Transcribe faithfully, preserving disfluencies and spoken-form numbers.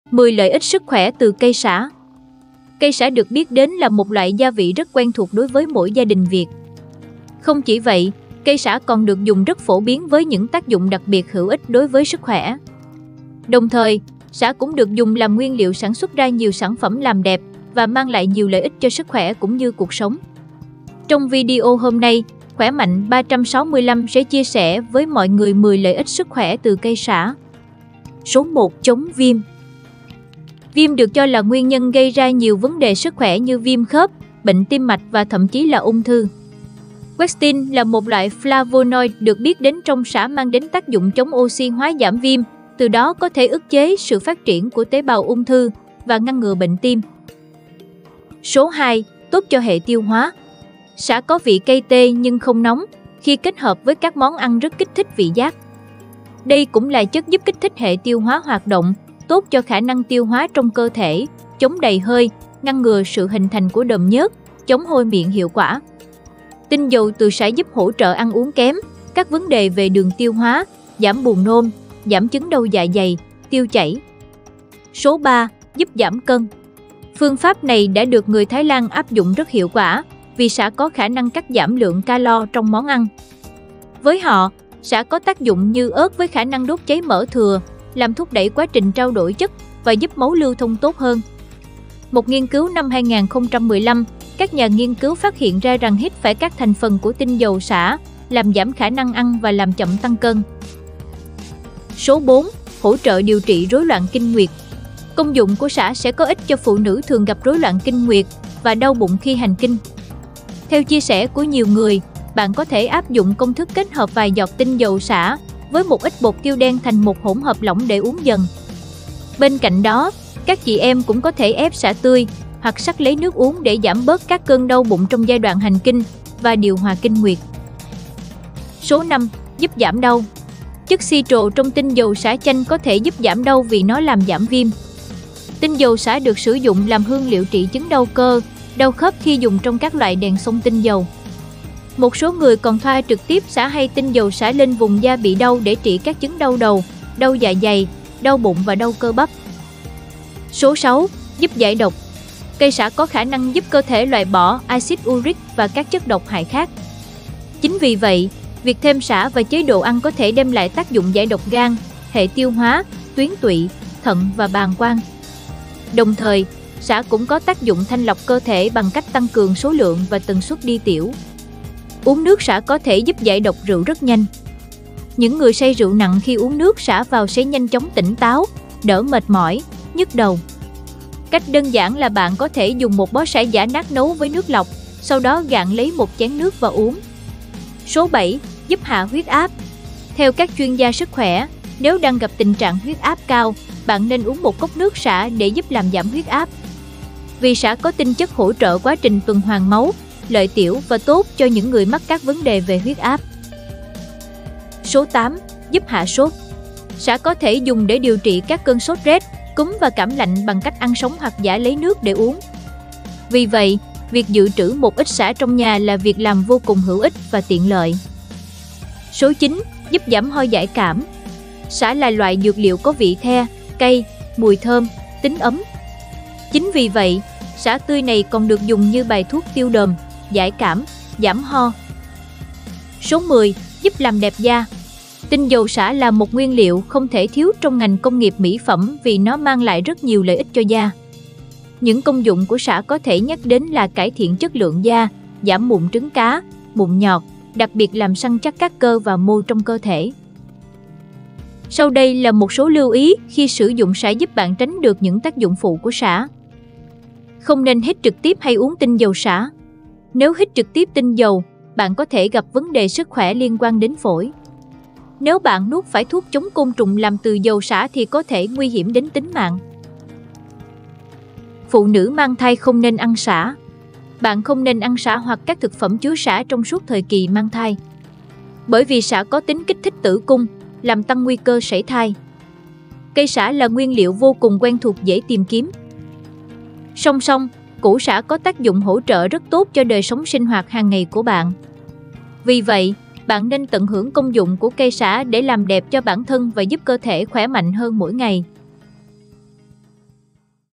mười lợi ích sức khỏe từ cây sả. Cây sả được biết đến là một loại gia vị rất quen thuộc đối với mỗi gia đình Việt. Không chỉ vậy, cây sả còn được dùng rất phổ biến với những tác dụng đặc biệt hữu ích đối với sức khỏe. Đồng thời, sả cũng được dùng làm nguyên liệu sản xuất ra nhiều sản phẩm làm đẹp và mang lại nhiều lợi ích cho sức khỏe cũng như cuộc sống. Trong video hôm nay, Khỏe Mạnh ba trăm sáu mươi lăm sẽ chia sẻ với mọi người mười lợi ích sức khỏe từ cây sả. Số một. Chống viêm. Viêm được cho là nguyên nhân gây ra nhiều vấn đề sức khỏe như viêm khớp, bệnh tim mạch và thậm chí là ung thư. Quercetin là một loại flavonoid được biết đến trong sả mang đến tác dụng chống oxy hóa giảm viêm, từ đó có thể ức chế sự phát triển của tế bào ung thư và ngăn ngừa bệnh tim. Số hai. Tốt cho hệ tiêu hóa. Sả có vị cay tê nhưng không nóng, khi kết hợp với các món ăn rất kích thích vị giác. Đây cũng là chất giúp kích thích hệ tiêu hóa hoạt động, tốt cho khả năng tiêu hóa trong cơ thể, chống đầy hơi, ngăn ngừa sự hình thành của đờm nhớt, chống hôi miệng hiệu quả. Tinh dầu từ sả giúp hỗ trợ ăn uống kém, các vấn đề về đường tiêu hóa, giảm buồn nôn, giảm chứng đau dạ dày, tiêu chảy. Số ba. Giúp giảm cân. Phương pháp này đã được người Thái Lan áp dụng rất hiệu quả vì sả có khả năng cắt giảm lượng calo trong món ăn. Với họ, sả có tác dụng như ớt với khả năng đốt cháy mỡ thừa, làm thúc đẩy quá trình trao đổi chất và giúp máu lưu thông tốt hơn. Một nghiên cứu năm hai nghìn không trăm mười lăm, các nhà nghiên cứu phát hiện ra rằng hít phải các thành phần của tinh dầu sả làm giảm khả năng ăn và làm chậm tăng cân. Số bốn. Hỗ trợ điều trị rối loạn kinh nguyệt. Công dụng của sả sẽ có ích cho phụ nữ thường gặp rối loạn kinh nguyệt và đau bụng khi hành kinh. Theo chia sẻ của nhiều người, bạn có thể áp dụng công thức kết hợp vài giọt tinh dầu sả với một ít bột tiêu đen thành một hỗn hợp lỏng để uống dần. Bên cạnh đó, các chị em cũng có thể ép sả tươi hoặc sắc lấy nước uống để giảm bớt các cơn đau bụng trong giai đoạn hành kinh và điều hòa kinh nguyệt. Số năm. Giúp giảm đau. Chất citro trong tinh dầu sả chanh có thể giúp giảm đau vì nó làm giảm viêm. Tinh dầu sả được sử dụng làm hương liệu trị chứng đau cơ, đau khớp khi dùng trong các loại đèn xông tinh dầu. Một số người còn thoa trực tiếp sả hay tinh dầu sả lên vùng da bị đau để trị các chứng đau đầu, đau dạ dày, đau bụng và đau cơ bắp. Số sáu. Giúp giải độc. Cây sả có khả năng giúp cơ thể loại bỏ axit uric và các chất độc hại khác. Chính vì vậy, việc thêm sả vào chế độ ăn có thể đem lại tác dụng giải độc gan, hệ tiêu hóa, tuyến tụy, thận và bàng quang. Đồng thời, sả cũng có tác dụng thanh lọc cơ thể bằng cách tăng cường số lượng và tần suất đi tiểu. Uống nước sả có thể giúp giải độc rượu rất nhanh. Những người say rượu nặng khi uống nước sả vào sẽ nhanh chóng tỉnh táo, đỡ mệt mỏi, nhức đầu. Cách đơn giản là bạn có thể dùng một bó sả giã nát nấu với nước lọc, sau đó gạn lấy một chén nước và uống. Số bảy. Giúp hạ huyết áp. Theo các chuyên gia sức khỏe, nếu đang gặp tình trạng huyết áp cao, bạn nên uống một cốc nước sả để giúp làm giảm huyết áp. Vì sả có tinh chất hỗ trợ quá trình tuần hoàn máu, lợi tiểu và tốt cho những người mắc các vấn đề về huyết áp. Số tám. Giúp hạ sốt. Sả có thể dùng để điều trị các cơn sốt rét, cúm và cảm lạnh bằng cách ăn sống hoặc giã lấy nước để uống. Vì vậy, việc dự trữ một ít sả trong nhà là việc làm vô cùng hữu ích và tiện lợi. Số chín. Giúp giảm ho giải cảm. Sả là loại dược liệu có vị the, cay, mùi thơm, tính ấm. Chính vì vậy, sả tươi này còn được dùng như bài thuốc tiêu đờm, giải cảm, giảm ho. Số mười. Giúp làm đẹp da. Tinh dầu sả là một nguyên liệu không thể thiếu trong ngành công nghiệp mỹ phẩm vì nó mang lại rất nhiều lợi ích cho da. Những công dụng của sả có thể nhắc đến là cải thiện chất lượng da, giảm mụn trứng cá, mụn nhọt, đặc biệt làm săn chắc các cơ và mô trong cơ thể. Sau đây là một số lưu ý khi sử dụng sả giúp bạn tránh được những tác dụng phụ của sả. Không nên hít trực tiếp hay uống tinh dầu sả. Nếu hít trực tiếp tinh dầu, bạn có thể gặp vấn đề sức khỏe liên quan đến phổi. Nếu bạn nuốt phải thuốc chống côn trùng làm từ dầu sả thì có thể nguy hiểm đến tính mạng. Phụ nữ mang thai không nên ăn sả. Bạn không nên ăn sả hoặc các thực phẩm chứa sả trong suốt thời kỳ mang thai. Bởi vì sả có tính kích thích tử cung, làm tăng nguy cơ sảy thai. Cây sả là nguyên liệu vô cùng quen thuộc dễ tìm kiếm. Song song, củ sả có tác dụng hỗ trợ rất tốt cho đời sống sinh hoạt hàng ngày của bạn. Vì vậy, bạn nên tận hưởng công dụng của cây sả để làm đẹp cho bản thân và giúp cơ thể khỏe mạnh hơn mỗi ngày.